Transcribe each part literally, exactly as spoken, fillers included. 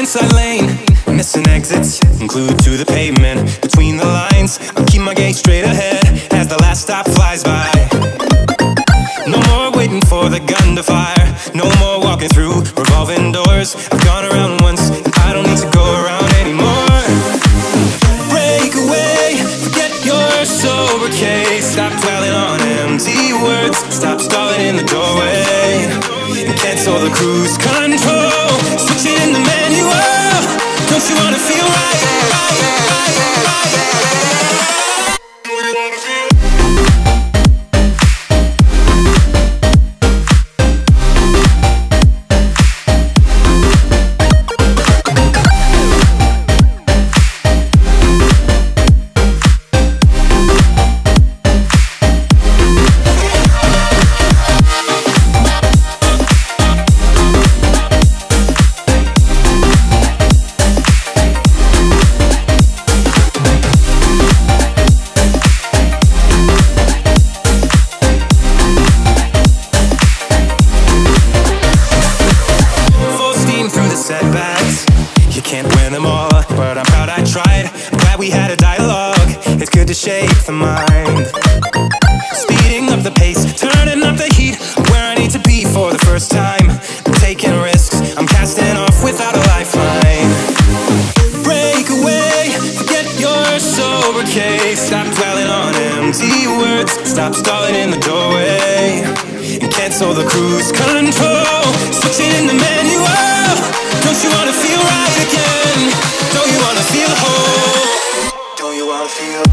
Inside lane, missing exits, glued to the pavement. Between the lines, I'll keep my gaze straight ahead as the last stop flies by. No more waiting for the gun to fire, no more walking through revolving doors. I've gone around once, and I don't need to go around anymore. Break away, forget your sober case. Stop dwelling on empty words, stop stalling in the doorway, and cancel the cruise control. Switch it in the manual. Don't you wanna feel right? right, right, right, right. Do you wanna feel? Setbacks, you can't win them all, but I'm proud I tried. I'm glad we had a dialogue. It's good to shape the mind, speeding up the pace, turning up the heat. I'm where I need to be for the first time. I'm taking risks, I'm casting off without a lifeline. Break away, forget your sober case. Stop dwelling on empty words, stop stalling in the doorway, and cancel the cruise control. Switch it in the manual. Don't you wanna feel right again? Don't you wanna feel whole? Don't you wanna feel?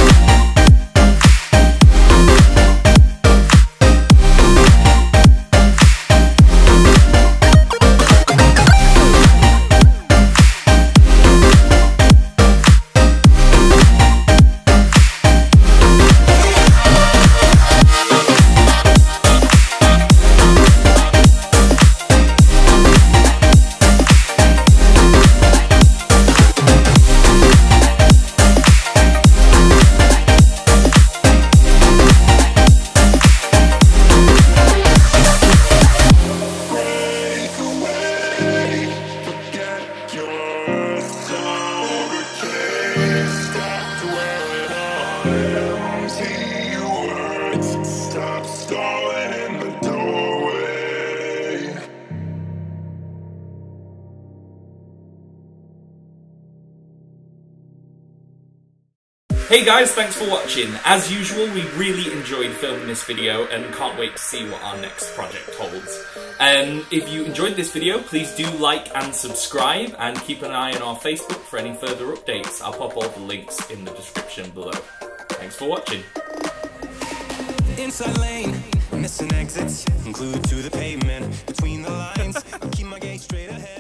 Stop stalling in the doorway. Hey guys, thanks for watching. As usual, we really enjoyed filming this video and can't wait to see what our next project holds. Um, if you enjoyed this video, please do like and subscribe, and keep an eye on our Facebook for any further updates. I'll pop all the links in the description below. Thanks for watching. Inside lane, missing exits, glued to the pavement. Between the lines, I'll keep my gaze straight ahead.